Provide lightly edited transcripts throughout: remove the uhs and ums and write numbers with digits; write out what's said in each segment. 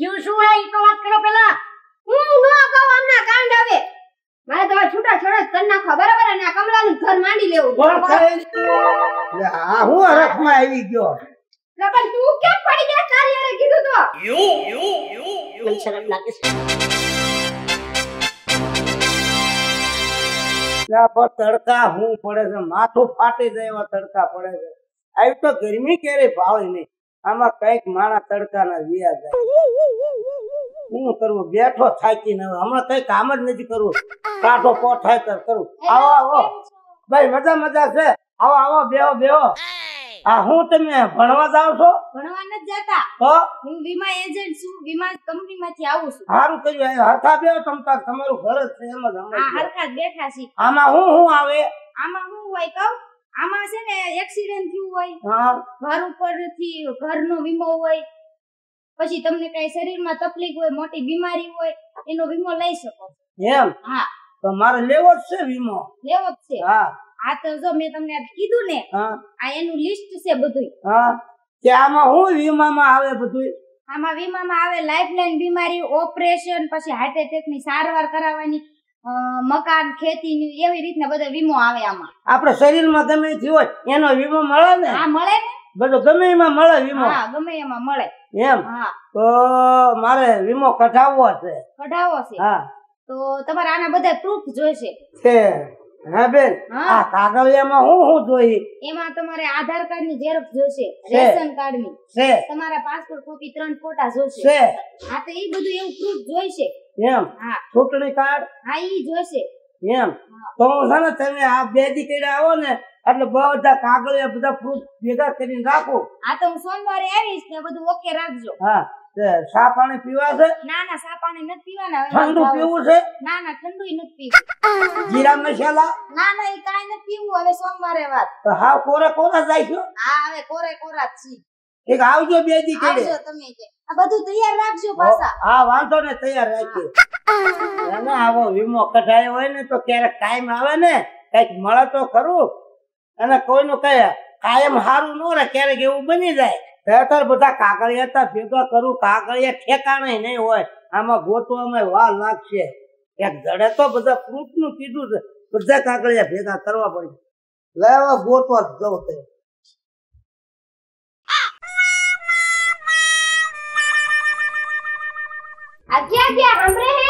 થયું શું હે ઈ તો વાત કરો પેલા. હું નો કહું હમણાં કાંડ આવે. મારે તો છૂટા છોડ કરી નાખવા બરાબર અને આ કમલાનું ઘર માંડી લેવું. આ હું હરખમાં આવી ગયો. પણ તું કેમ પડી ગયા તારી કીધું તો. મને શરમ લાગે છે. તડકા હું પડે છે, માથું ફાટી જાય એવા તડકા પડે છે. આવી તો ગરમી ક્યારે ભાવે નહીં. આમાં કઈક માણા તડકા ના વ્યા જાય. શું કરવું, બેઠો થાકીને હમણાં કઈ કામ જ નથી કરવું. કાંઠો પોટ થાય તો કરું. આવો આવો ભાઈ, મજા મજા છે. આવો આવો, બેહો બેહો. આ હું તમે ભણવા જાવ છો? ભણવા નથી જતા. તો હું વીમા એજન્ટ છું, વીમા કંપનીમાંથી આવું છું. સારું કર્યું. હરખા બેહો તમતાર, તમારું ઘર જ છે એમ જ. આ હરખા બેઠા છે. આમાં હું આવે? આમાં હું હોય કહું? આમાં છે ને એક્સિડન્ટ થયું હોય, હા, ઘર ઉપરથી ઘરનો વીમો હોય, પછી તમને કઈ શરીરમાં તકલીફ હોય, મોટી બીમારી હોય, એનો વીમો લઈ શકો. એમ? હા. તો મારે લેવો જ છે વીમો. લેવો જ છે. હા. આ તો જો મેં તમને કીધું ને, આ એનું લિસ્ટ છે બધું. હા. કે આમાં હું વીમામાં આવે બધું? આમાં વીમામાં આવે લાઈફલાઈન બીમારી, ઓપરેશન, પછી હાર્ટ એટેક ની સારવાર કરાવવાની, મકાન, ખેતીની, એવી રીતના બધા વીમો આવે આમાં. આપણે શરીરમાં ગમે તે હોય એનો વીમો મળે ને? હા મળે ને, બધું ગમે એમાં મળે વીમો. હા ગમે એમાં મળે. એમ? હા. તો મારે વીમો કઢાવવો છે. કઢાવવો છે? હા. તો તમારે આના બધા પ્રૂફ જોઈશે. છે. હા બેન, આ કાગળિયામાં હું જોઈ? એમાં તમારે આધાર કાર્ડ ની ઝેરોક્ષ જોઈશે, રેશન કાર્ડ ની છે, તમારા પાસપોર્ટ કોપી 3 ફોટા જોઈશે. છે. હા તો એ બધું એવું પ્રૂફ જોઈશે. એમ? હા. ચૂંટણી કાર્ડ? હા ઈ જોઈશે. એમ? તો હું છે ને તમે આ બે દી કર્યા આવો ને એટલે બધા કાગળિયા બધા પ્રૂફ ભેગા કરીને રાખો. હા તો હું સોમવારે આવીશ ને બધું ઓકે રાખજો. હા. ચા પાણી પીવા છે? ના ના, ચા પાણી નથી પીવાના. ઠંડુ પીવું છે? ના ના, ઠંડુ નથી પીવું. જીરા મસાલા? ના ના, એ કાઈ નથી પીવું. હવે સોમવારે વાત. તો હાવ કોરા કોરા જાય છો? હા હવે કોરે કોરા જ છી. એક આવજો બે દી કરે. આવજો તમે કે. આ બધું તૈયાર રાખજો પાછા. હા વાંધો ને, તૈયાર રાખીએ. અને આવો વીમો કઢાયો હોય ને તો ક્યારેક ટાઈમ આવે ને કઈક મળે તો ખરું. અને કોઈનું કઈ કાયમ સારું ન રહે, ક્યારેક એવું બની જાય. અત્યારે બધા કાગળિયા ભેગા કરું, કાગળિયા ઠેકાણે નહીં હોય. આમાં ગોતવામાં વાર લાગશે. એક જડે તો બધા પ્રૂફ નું કીધું છે, બધા કાગળિયા ભેગા કરવા પડે. લેવા ગોતવા જ જવું તે. આ ક્યાં ક્યાં હમરે હે?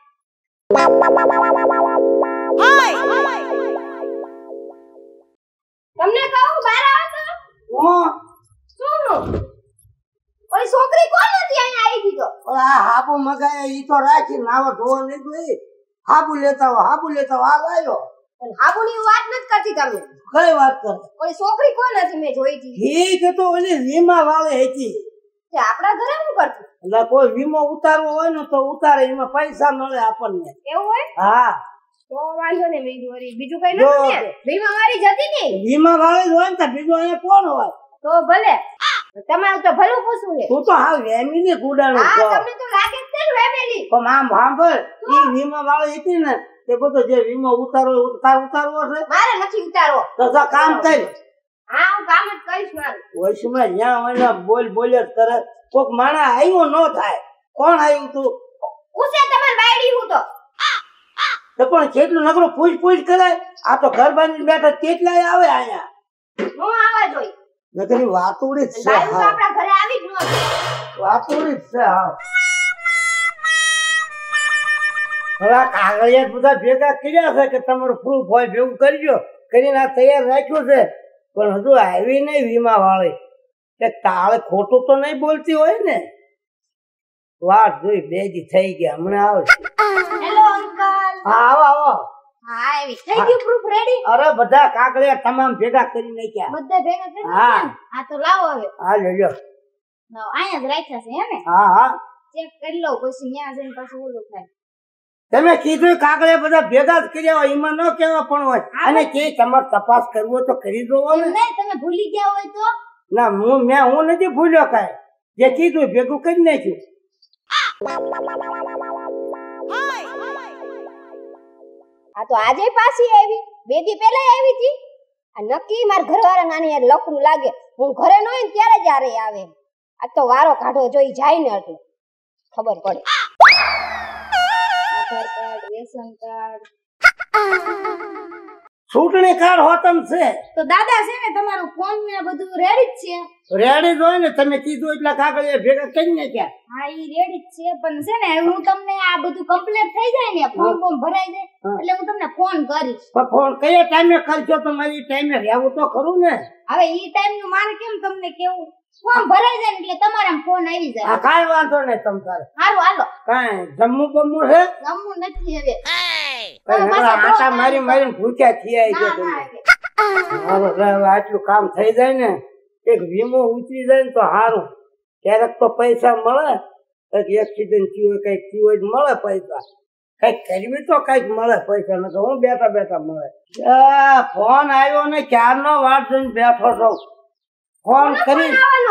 તમને કહું બહાર આવો તો. શું? ઓલી છોકરી કોણ હતી અહીંયા આવી ગઈ તો? આ હાબુ મગાય ઈ તો રાખી નાવા ધોવા નહીં ગઈ. હાબુ લેતા આવો, હાબુ લેતા આવો. આ લાયો. હાબુની વાત નથી કરતી તમે. કઈ વાત કરે? ઓલી છોકરી કોણ હતી મેં જોઈ હતી? ઠીક તો ઓલી વીમા વાળી હતી. તે આપણા ઘરે શું કરતી? એટલે કોઈ વીમો ઉતારવો હોય ને તો ઉતારે, એમાં પૈસા મળે આપણને. એવું હોય? હા. તો વાંધો ને, બીજું કઈ નથી ને? વીમા વાળી જતી ને? વીમા વાળી જ હોય ને, બીજું અહીંયા કોણ હોય? તો ભલે, તમારું તો ભલું પૂછવું છે. તું તો હાવ વેમીને ગુડાણું છો. હા તમને તો લાગે જ છે ને વેમેલી. પણ આમ સાંભળ, ઈ વીમા વાળી હતી ને તે બધો જે વીમો ઉતારવો છે. મારે નથી ઉતારવો. તો કામ કર. હા હું કામ જ કરીશ મારું. વૈષ્ણવ જ્યાં હોય ને બોલ જ કરે. કોક માણા આવ્યો ન થાય. કોણ આવ્યું તું? ઉસે તમાર બાયડી હું તો પણ કેટલું નકરો પૂછ કરાય. આ તો ઘર બાંધીને બેઠા કેટલાય આવે અહીંયા. હું આવા જોઈ નકરી વાતુડી જ છે. બાયુ તો આપણા ઘરે આવી જ ન વાતુડી જ છે. હા હવે કાગળિયા બધા ભેગા કર્યા છે કે તમારું પ્રૂફ હોય ભેગું કરજો કરીને આ તૈયાર રાખ્યું છે. પણ હજુ આવી નહીં વીમા વાળી. કે તાળે ખોટું તો નહીં બોલતી હોય ને. વાત જોઈ બે દી થઈ ગયા, હમણાં આવે. Hello uncle. હા આવો આવો. હા આવી થઈ ગયું પ્રૂફ રેડી? અરે બધા કાગળિયા તમામ ભેગા કરી નાખ્યા. બધા ભેગા કરી હા. નાખ્યા? હા તો લાવો હવે. હા લેજો. લાવો, અહીંયા જ રાખ્યા છે હે ને? હા હા ચેક કરી લો પછી ત્યાં જઈને પાછું ઓલું થાય. તમે કીધું કાગળિયા બધા ભેગા જ કર્યા હોય, એમાં ન કેવા પણ હોય. અને કે તમારે તપાસ કરવો તો કરી દો ને. નહીં તમે ભૂલી ગયા હોય તો? ના હું નથી ભૂલ્યો કાંઈ. જે કીધું ભેગું કરી નાખ્યું. આ તો આજે પાછી આવી, બે દી પહેલા આવી હતી. આ નક્કી માર ઘરવાળા નાની યાર લખનું લાગે. હું ઘરે ન હોય ને ત્યારે જ આવે. આ તો વારો કાઢો જોઈ જાય ને એટલે ખબર પડે. Aadhaar card, ration card. ચૂંટણી કાર્ડ હોતમ છે તો દાદા છે ને તમારું ફોન ને બધું રેડી જ છે. રેડી જ હોય ને, તમે કીધું એટલા કાગળિયા ભેગા કરીને ક્યાં. હા ઈ રેડી જ છે પણ છે ને હું તમને આ બધું કમ્પ્લીટ થઈ જાય ને ફોર્મ બોમ ભરાઈ જાય એટલે હું તમને ફોન કરીશ. પણ ફોન કયા ટાઈમે કરશો તમારી ટાઈમે રહેવું તો ખરું ને. હવે ઈ ટાઈમ નું મારે કેમ તમને કેવું ફોર્મ ભરાઈ જાય ને એટલે તમારા ફોન આવી જાય. આ કાંઈ વાંધો નહીં તમ તારે. હારું હાલો. કાંઈ જમ્મુ બમ્મુ છે જમવું નથી હવે. આટા મારી મારીને ભૂખ્યા થયા છે તમે. હાલો હવે આટલું કામ થઈ જાય ને, એક વીમો ઉતરી જાય ને તો સારું. ક્યારેક તો પૈસા મળે, કઈક એક્સિડન્ટ થયું હોય કઈક થયું હોય મળે પૈસા. કઈક કરવી તો કઈક મળે પૈસા, ને હું બેઠા બેઠા મળે. ફોન આવ્યો ને ક્યારનો વાટ જોઈને બેઠો છો. ફોન કરી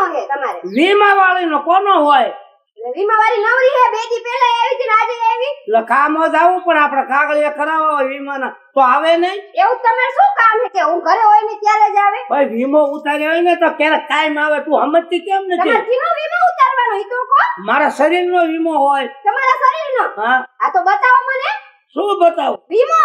વીમા વાળી નો કોનો હોય? વીમા વાળી નવરી હે, બે દી પહેલા આવી હતી ને આજે આવી. એટલે કામ જ આવું પણ આપણે કાગળિયા કરાવવા હોય વીમાના તો આવે નહીં. એવું તમારે શું કામ છે કે હું ઘરે હોય ને ત્યારે જ આવે? ભાઈ વીમો ઉતાર્યો હોય ને તો ક્યારેક કાયમ આવે. તું સમજતી કેમ નથી? તમારે કીનો વીમો ઉતારવાનો ઈ તો કો? મારા શરીરનો વીમો હોય. તમારા શરીરનો? હા. આ તો બતાવો મને. શું બતાવું? વીમો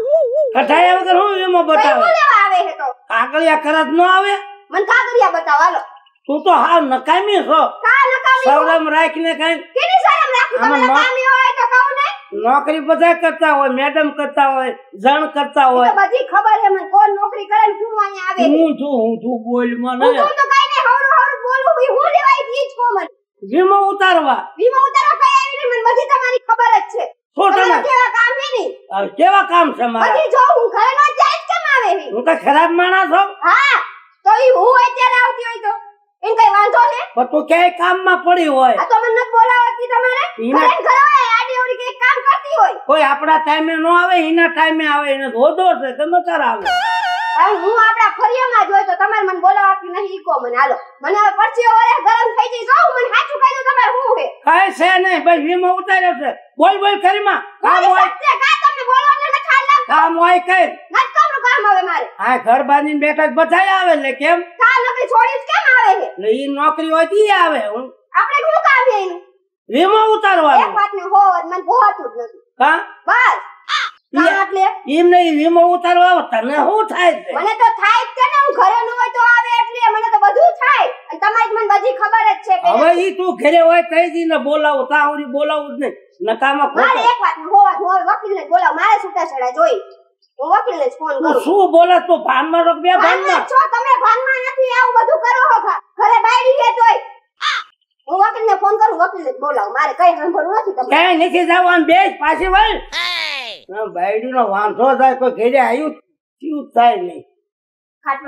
કઢાયા વગર હું વીમો બતાવે? કઈ લેવા આવે છે તો? કાગળિયા કરત ન આવે? મને કાગળિયા બતાવો હાલો. તું તો હાવ નકામી છો. કા નકામી? શરમ રાખીને કઈ કેની શરમ રાખું? તમે નકામી હોય તો કહો ને. નોકરી બધા કરતા હોય, મેડમ કરતા હોય, જણ કરતા હોય. તો બધી ખબર છે મને કોણ નોકરી કરે ને કોણ અહીંયા આવે. હું છું બોલ મને. હું તો કઈ નહીં હવરું હવરું બોલું ભઈ હું લેવાય ઈ જ કો મને. વીમો ઉતારવા. વીમો ઉતારવા કઈ આવી ને મને બધી તમારી ખબર જ છે. શું તમે કેવા કામ હે ની? કેવા કામ છે મારા? બધી જો હું ઘરે નો જાય જ કેમ આવે હે? હું તો ખરાબ માણસ છું. હા તો ઈ હું અત્યારે આવતી હોય તો એમ કઈ વાંધો છે? પણ તું ક્યાંય કામમાં પડી હોય. આ તો મને નથી બોલાવતી તમારે. ઘરે ને ઘરે હોય આડી ઓડી કઈ કામ કરતી હોય. કોઈ આપણા ટાઈમે નો આવે, એના ટાઈમે આવે. એને હોદો છે ગમે તાર આવે. હવે હું આપડા ફરિયામાં જ હોય તો તમારે મને બોલાવતી નહીં ઈ કો મને હાલો. મને હવે પરચીઓ વરે ગરમ થઈ જઈ જાવ મને સાચું કહી દો તમારે શું હે? કાંઈ છે નહીં ભાઈ, વીમો ઉતાર્યો છે. બોલ બોલ કરીમાં કામ હોય. સત્ય કા તમને બોલવાનું નથી હાલતા? કામ હોય કઈ નથી કામનું કામ હવે મારે. આ ઘર બાંધીને બેઠા જ બધાય આવે. એટલે કેમ? કા નોકરી છોડી જ કેમ આવે છે? એટલે ઈ નોકરી હોય તી આવે. હું આપણે શું કામ છે એનું? વીમો ઉતારવાનો. એક વાત ને હોત મને પોહાતું જ નથી. હા બસ કામ એટલે એમ નહીં, વીમો ઉતારવા આવે તને શું થાય છે? મને તો થાય જ છે ને. હું ઘરે ન હોય તો આવે એટલે મને તો બધું થાય. અને તમારી મને બધી ખબર જ છે. હવે ઈ તું ઘરે હોય કઈ દી ને બોલાવું, તાવરી બોલાવું જ નહીં. નકામાં મારે ખોટો એક વાત ને હોત હું વકીલ ને બોલાવ. મારે છૂટાછેડા જોઈ. હું વકીલ ને ફોન તું કરું. શું બોલે? તું ભાનમાં રોક બે ભાનમાં. છો તમે ભાનમાં નથી આવું બધું કરો હો ઘરે બાયડી હે તોય. હું વકીલ ને ફોન કરું, વકીલ ને બોલાવ. મારે કઈ સાંભળવું નથી તમને. ક્યાંય નથી જવાનું. બે પાછી વળ. બાયડી નો વાંધો થાય કોઈ ઘરે આવ્યું થયું થાય નહીં. ખાટલો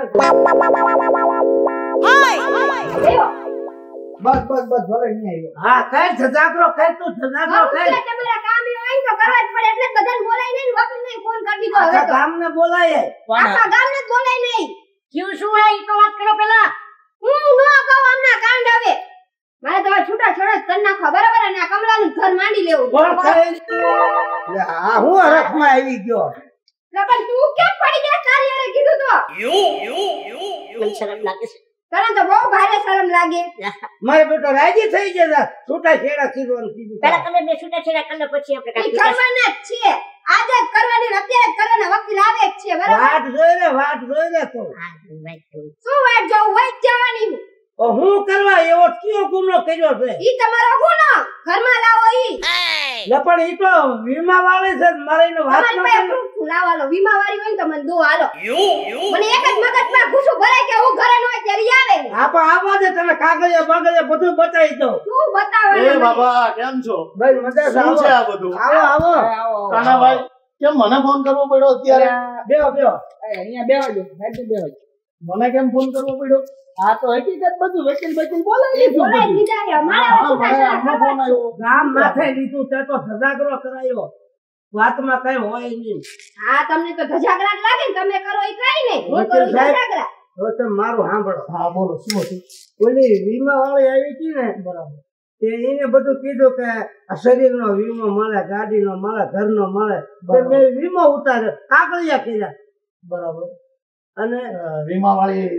બસ બસ બસ ભલે નહીં આવ્યો. હા કઈ જજાગરો કઈ તું જજાગરો કઈ. તમારા કામ એ હોય તો કરવા જ પડે એટલે બધાને બોલાય નહીં. વકીલ ને ફોન કરી દીધો હવે આખા તો. ગામને બોલાય. આખા ગામને જ બોલાય નહીં. ક્યું શું હે ઈ તો વાત કરો પેલા. હું નો કહું હમણાં કાંડ હવે. મારે તો છૂટા છોડા કરી નાખવા બરાબર. અને આ કમલાનું ઘર માંડી લેવું. બોલ કઈ. એટલે આ હું હરખમાં આવી ગયો. પણ તું કેમ પડી ગયા? તારી હારે કીધું તો. મને શરમ લાગે છે. તને તો બહુ ભારે શરમ લાગે. મારે બેટો રાજી થઈ ગયા. છૂટા છેડા કીધું કીધું. પેલા તમે બે છૂટાછેડા કરી લો પછી આપણે ઈ કાંઈ કરવાના જ છે. આજે જ કરવાની ને અત્યારે જ કરવાના. વકીલ આવે જ છે બરાબર. વાટ જોઈ લે, વાટ જોઈ લે તું. શું વાત જોઉં? વઈ જ જવાની હું. તો હું કરવા એવો કયો ગુનો કર્યો છે? ઈ તમારો ગુનો. ઘરમાં લાવો ઈ. લે પણ ઈ તો વીમા વાળી છે. મારે એનો વાત તમારી ન પાસે કરે. proof લાવાલો. વીમા વાળી હોય ને તો મને દો હાલો. મને એક જ મગજમાં ઘૂસું ભરાય કે હું ઘરે ન હોય ત્યારે ઈ આવે. હા પણ આવવા દે, તને કાગળિયા બાગળિયા બધું બતાવી દઉં. શું બતાવવાનું એ મને? બાબા કેમ છો? ભાઈ મજા શું છે આવો આ બધું? આવો કાનાભાઈ કેમ મને ફોન કરવો પડ્યો અત્યારે? બેહો બેહો. અહીંયા બેહો જો હેડી બેહો. મને કેમ ફોન કરવો પડ્યો? આ તો હકીકત બધું વકીલ બોલાવી લીધું બોલાઈ બધું. દીધા છે. મારે હા, હવે મને છૂટાછેડા આમનો કરવા ફોન આવ્યો. ગામ માથે લીધું તે તો સજાગરો કરાયો. વાતમાં કઈ હોય નહીં. હા તમને તો ધજાગરા જ લાગે ને. તમે કરો ઈ કઈ નહીં. હું વકીલ કરું સાહેબ. ધજાગરા. હવે તમે મારું સાંભળો. હા બોલો શું હતું? ઓલી વીમા વાળી આવી હતી ને, બરાબર. તે એને બધું કીધું કે આ શરીરનો વીમો મળે, ગાડીનો મળે, ઘરનો મળે. તે મેં વીમો ઉતાર્યો, કાગળિયા કર્યા. બરાબર. અને વીમા વાળી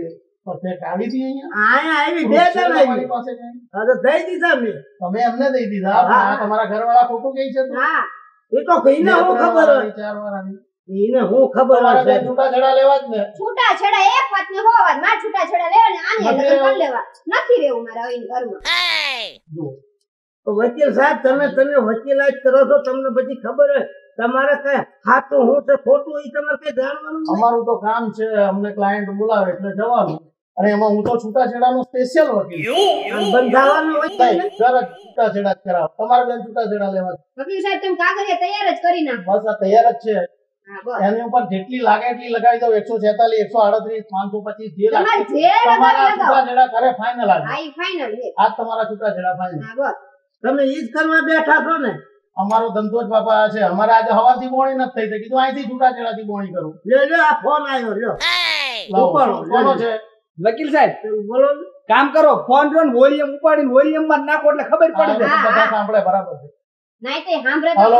પરફેક્ટ આવી હતી અહીંયા આયા આવી બે છે જણ તમારી આવી પાસે કઈ? હા તો દઈ દીધા મેં તમે એમને દઈ દીધા હા. આ તમારા ઘરવાળા ખોટું કહે છે તો? હા એ તો કઈને હું ખબર હોય 4 વાર આવી. એને હું ખબર તમારે બે હશે છૂટાછેડા લેવા જ ને છૂટા છેડા એક વાત ને હોવા માર છૂટા છેડા લેવા ને આને નથી લગ્ન કરી રહેવું. લેવા નથી રહેવું મારા અહીં ઘરમાં જુઓ, તો વકીલ સાહેબ તમે વકીલાત કરો છો તમને બધી ખબર હોય તમારે કઈ સાચું હું છે ખોટું એ તમારે કઈ જાણવાનું નથી. અમારું તો કામ છે અમને ક્લાયન્ટ બોલાવે એટલે જવાનું અને એમાં હું તો છૂટાછેડાનો સ્પેશિયલ વકીલ આમ બંધાવાનું હોય છે ને. જરા છૂટાછેડા જ કરાવો તમારે બેન છૂટાછેડા લેવા છે. વકીલ સાહેબ તમે કાગળિયા તૈયાર જ કરી નાખો બસ આ તૈયાર જ છે હા બસ એની ઉપર જેટલી લાગે એટલી લગાવી દો 146 138 525 જે તમારે લાગે જે તમારા લગાવી લગાવો છૂટાછેડા કરે ફાઇનલ આજે હા ઈ ફાઇનલ છે આજ તમારા છૂટાછેડા ફાઇનલ હા બસ તમે ઈ જ કરવા બેઠા છો ને અમારો ધંધો જ બાપા છે અમારે આજે હવાથી બોણી નથી થઈ કીધું અહીંથી છૂટાછેડાથી બોણી કરું લ્યો આ ફોન આવ્યો લ્યો લાવો, ઉપાડો, કોનો લ્યો. છે વકીલ સાહેબ બોલો ને. કામ કરો ફોન જો વોલ્યુમ ઉપાડીને વોલ્યુમ માં નાખો એટલે ખબર હા, પડી જાય એ તો બધા સાંભળે બરાબર છે નાઈ તે સાંભળે હલો.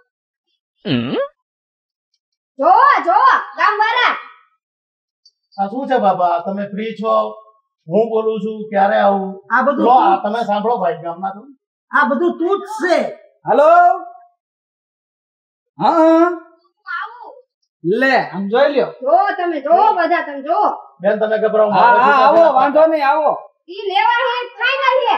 જો જો ગામવાળા આ શું છે બાબા તમે ફ્રી છો હું બોલું છું ક્યારે આવું આ બધું લો આ તું- તમે સાંભળો ભાઈ ગામના છો આ બધું તું જ છે હાલો હા આવું લે આમ જોઈ લ્યો જો તમે જો બધા તમે જો બેન તમે ગભરાઓ હા મારે હા આવો છૂટાછેડા વાંધો નહીં આવો ઈ લેવા હે ફાઇનલ છે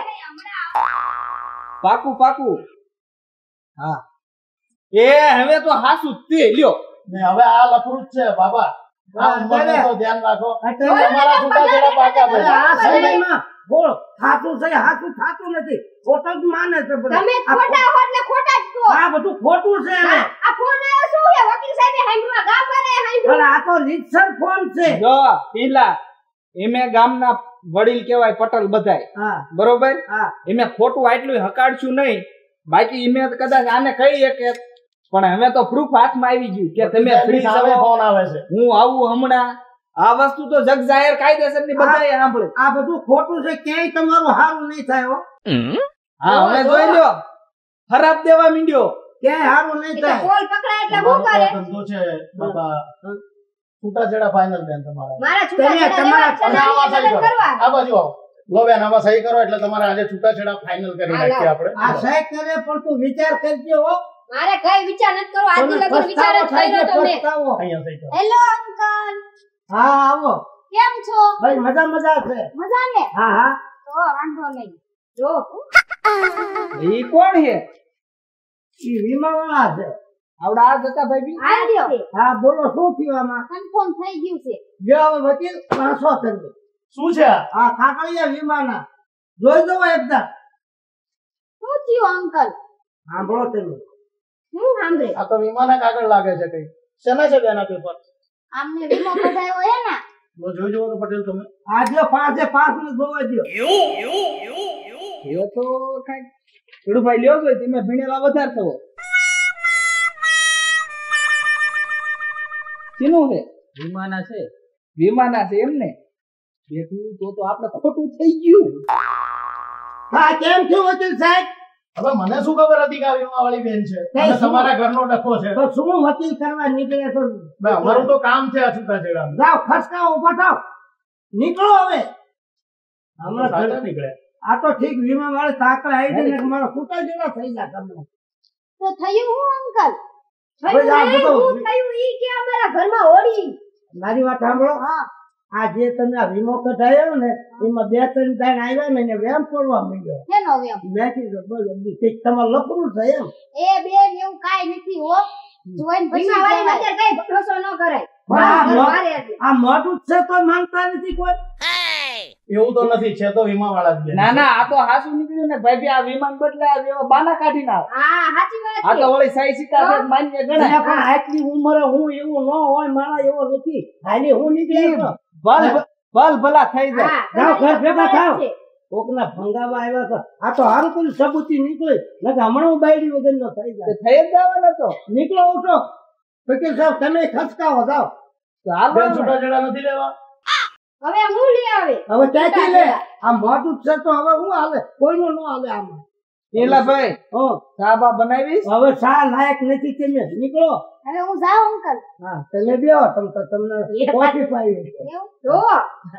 પાકું પાકું હા એ હવે તો હાસુ જ તે લ્યો ને હવે આ લફડું જ છે બાબા આ હા, ઉંમરને ચાલે. તો ધ્યાન રાખો અત્યારે તમારા છૂટાછેડા પાકા અરે ભાઈ આ સમયમાં બોલ સાચું છે સાચું થતું નથી ખોટું જ માને છે બધા. તમે આ ખોટા હોત ને ખોટા જ કહો આ બધું ખોટું છે હવે. હા, આ ફોન આવ્યો શું છે વકીલ સાહેબે હાંભળવા ગામવાળાએ હાંભળ્યું. પણ આ તો રીતસર ફોન છે જો પીલા એમે ગામના વડીલ કેવાય પટેલ બધાય હા બરોબર હા એમે ખોટું આટલું હકાડશું નહીં બાકી એમે કદાચ આને કહીએ કે પણ હવે તો પ્રૂફ હાથમાં આવી ગયું કે તમે ફ્રી સામે છો ફોન આવે છે હું આવું હમણાં આ વસ્તુ તો જગ જાહેર કાયદેસર ની બધાએ સાંભળે આ બધું ખોટું છે ક્યાંય તમારું સારું નહીં થાય હો હા હવે જોઈ લ્યો ખરાબ દેવા માંડ્યો ક્યાંય સારું નહીં એટલે થાય કોલ પકડાય એટલે શું તમારો કરે તો ધંધો છે બાબા છૂટાછેડા ફાઇનલ બેન તમારા મારા છૂટાછેડા તમારા- લેવા છે ને અને આમાં આને સહી લગ્ન કરો કરવા આ બાજુ આવો લો બેન આમાં સહી કરો એટલે તમારે આજે છૂટાછેડા ફાઇનલ કરી હા, નાખીએ આપણે આ સહી કરે પણ તું વિચાર કરજે હો મારે કઈ વિચાર નથી કરવો આજની તમને લગન વિચાર જ પસ્તાવો થાય કર્યો છે, તમે પસ્તાવો. અહીંયા સહી કરો હેલો અંકલ હા આવો કેમ છો ભાઈ મજા મજા છે મજા ને હા હા તો વાંધો નહીં જો ઈ કોણ છે ઈ વીમાવાળા છે આવડા આ જતા ભાઈ આવ્યો હા બોલો શું થયું આમાં કન્ફર્મ થઈ ગયું છે જો હવે વકીલ પાછો કરજો શું છે આ? આ કાકડિયા વીમાના જોઈ દો એકદમ શું થયું અંકલ સાંભળો તમે હું સાંભળે આ તો વિમાના કાગળ લાગે છે કઈ શેના છે બેના પેપર આમને વીમો કઢાયો હે ને લો જોઈ જુઓ તો પટેલ તમે આજે 5 ને જોવા દો એ તો કઈ ખેડૂત ભાઈ લ્યો છો તમે ભણેલા વધારે થવો શીનું છે વિમાના છે એમ ને બેઠું તો આપણે ખોટું થઈ ગયું હા કેમ થયું વકીલ સાહેબ હવે મને શું ખબર હતી કે આ વીમાવાળી બેન છે અને શું? તમારા ઘરનો ડખો છે તો શું વકીલ કરવા નીકળે તો ભાઈ, અમારું તો કામ છે આ છૂટાછેડાનું. જાઓ ખસકાઓ ઉભા થાવ નીકળો હવે હમણાં સાચા ઘર- નીકળે આ તો ઠીક વીમા વાળે તાકડા આવી ને મારા કુટા જેવા થઈ ગયા તમને તો થયું હું અંકલ હવે આ થયું બધું- હું થયું ઈ કે અમારા ઘરમાં હોળી મારી વાત સાંભળો હા આ જે તમે આ વીમો કઢાયો ને એમાં 2-3 દાણ આવ્યા ને એને વેમ પડવા માંડ્યો કેનો વેમ મેં કીધું બોલો કંઈક તમારે લફડું છે એમ એ બેન એવું કાઈ નથી હો જોઈન પછી વાળી અત્યારે કઈ ભરોસો ન કરાય હા, મારે આજે. આ મોઢું જ છે તો માનતા નથી કોઈ એવું તો નથી છે તો વીમાવાળા જ બેન ના ના આ તો હાસુ નીકળ્યું ને ભાઈ આ વિમાન બદલે આ એવા બાના કાઢી ના હા સાચી વાત આ છે તો વળી સહી સિક્કા છે માન્ય એને ગણાય પણ આટલી ઉંમરે હું એવું ન હોય મારા એવો નથી ખાલી હું નીકળી ગયો. ભલ ભલા થઈ જાય હા જાઓ, ઘર ભેગા તમારી થાવ. વાત છે. કોકના ભંગાવા આવ્યા હતા આ તો હારું કર્યું સબૂતી નીકળી નકર હમણાં હું બાયડી વગરનો થઈ તે જાય થઈ જ જવાનો તો નીકળો ઉઠો વકીલ સાહેબ તમે ખસકાવો જાઓ તો હાલ બેન વાળો. છૂટાછેડા નથી લેવા હવે હું લઈ આવે હવે ક્યાંથી લે આ મોઢું જ છે તો હવે હું હાલે કોઈનું ન હાલે આમાં પેલા ભાઈ હં. સાબા બનાવીશ હવે શા લાયક નથી તમે નીકળો હવે હું જાઉં અંકલ હા તમે બેહો તમને કોફી પાવી એવું જો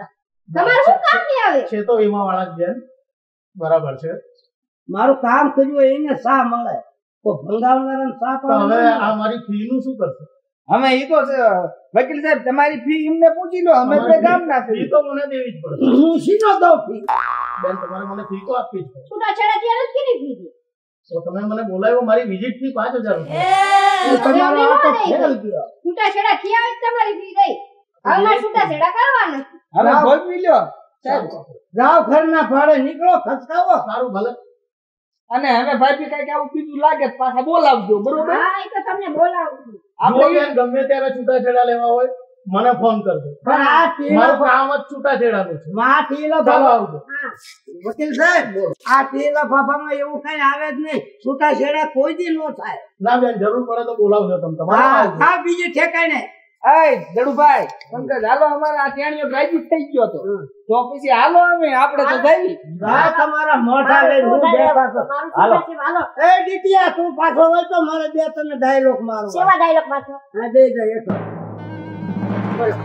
તમારે શું કામ નહીં આવે છે તો વીમા વાળા જ બેન બરાબર છે. મારું કામ કર્યું હોય એને શા મળે તો ભંગાવનારાને શા તો હવે પણ આ મારી ફી નું શું કરશો? અમે ઈ તો છે, વકીલ સાહેબ તમારી ફી એમને પૂછી લો, અમે બે ગામના ફી છીએ. તો મને દેવી જ પડશે હું શીનો દઉં ફી? બેન. તમારે મને ફી તો આપવી જ પડશે. છૂટાછેડા ત્યારે જ કેની ફી તો તમે મને બોલાવ્યો, મારી વિઝિટ ફી 5000 રૂપિયા. તમારો આ તો નહીં ફેલ ગયો. છૂટાછેડા થયા જ તમારી ફી દઈ. હવે મારે છૂટાછેડા કરવા નથી. હવે ભોગવી લ્યો સાહેબ. જાઓ ઘરના ભાડે નીકળો, ખસકાવો. સારું ભલે. અને હવે ભાઈ કઈક આવું બીજું લાગે તો પાછા બોલાવજો, બરોબર? હા એ તો તમને બોલાવું છું. જો આપણે બેન ગમે ત્યારે છૂટાછેડા લેવા હોય મને ફોન કરજો. પણ આ ટીલો મારું કામ જ છૂટાછેડાનું છે. માં ટીલો ચાલો બાબા આવજો. હા વકીલ સાહેબ આ ટીલા ફાફામાં એવું કઈ આવે જ નહીં. છૂટાછેડા કોઈ દી નો થાય. ના બેન જરૂર પડે તો બોલાવજો તમે. તમારે હા આવજો. હા બીજે ઠેકાણે એય જડુભાઈ પંકજ હાલો, અમારે આ ટેણીઓ રાજી થઈ ગયો તો પછી હાલો અમે આપણે તો જઈ. હા તમારા મોઢા લઈને હું બે પાછો. હાલો હાલો એ ડીટિયા તું પાછો હોય તો મારે બે તને ડાયલોગ મારો. સેવા ડાયલોગ પાછો હા દે દે એતો. બોલો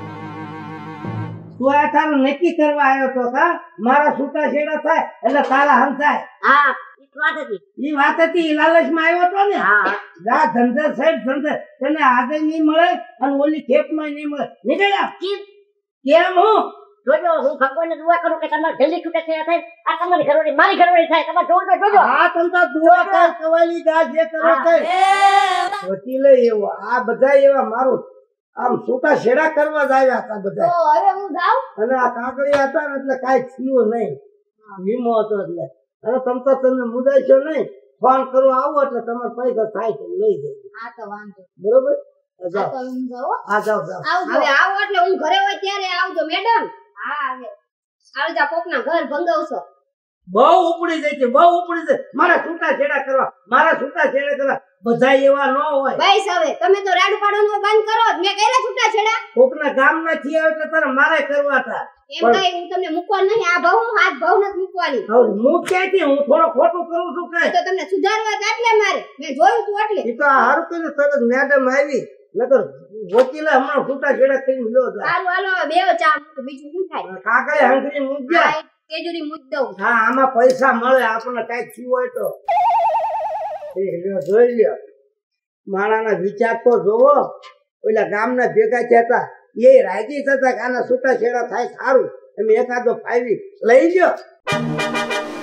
તું આ તારું નક્કી કરવા આવ્યો તો કા મારા છૂટાછેડા થાય એટલે તારા હંસાય. હા ઈ વાત હતી ઈ વાત હતી, ઈ લાલચમાં આવ્યો તો ને. હા જા ધંધે સાઈડ ધંધે તને આજે નહીં મળે અને ઓલી ખેપમાં નહીં મળે. નીકળ્યા જી કેમ હું જોજો હું ભગવાનને દુઆ કરું કે તમારે જલ્દી છૂટાછેડા થાય. આ તમારી ઘરવાળી મારી ઘરવાળી થાય. તમારે જોજો આ તંતા દુઆ કર કવાલી ગા જે કરો કર. વકીલે એવો આ બધા એવા મારું આમ છૂટા છેડા કરવા જ આવ્યા હતા તો બધા. હવે હું જાઉં. અને આ કાકડિયા હતા ને એટલે કાંઈ થયું નહીં. વીમો હતો એટલે અને તમ તો તમને મુદાય નહીં. ફોન કરો આવો એટલે તમારે પૈસા થાય તો લઈ જાય. હા તો વાંધો બરોબર આ જાઓ તો હું જાઉં. હા જાઓ જાઓ. આવજો આવો એટલે હું ઘરે હોય ત્યારે આવજો મેડમ. હા આવે આવજા કોકના ઘર ભંગાવશો. બહુ ઉપડી જાય છે, બહુ ઉપડી જાય. મારા છૂટા છેડા કરવા બધા એવા ન હોય. બસ હવે તમે તો રાડુ પાડવાનું બંધ કરો. મેં કર્યા છૂટાછેડા કોકના ગામ ના થયા એટલે તારે મારે કરવા હતા. એમ કઈ હું તમને મૂકવા નહીં. આ ભાવ હાથ ભાવ નથી મૂકવાની. હવે હું ક્યાંથી હું થોડો ખોટું કરું છું કઈ. તો તમને સુધારવા જ એટલે મારે મેં જોયું તું એટલે એ તો આ હારું કર્યું તરત મેડમ આવી નકર વકીલે હમણાં છૂટા છેડા કરીને લ્યો જાય. સારું હાલો હવે બેવ ચા મૂકો. બીજું શું થાય? કાકડે હંકરી મૂક્યા. હા, કેજુરી મૂક દઉં. હા આમાં પૈસા મળે આપણને કઈક થયું હોય તો. એ લ્યો જોઈ લ્યો માણાના વિચાર તો જોવો. ઓલા ગામના ભેગા થયા એ રાજી થતા કે આના છૂટા છેડા થાય સારું. એમ એકાદો ફાવી લઈ લ્યો.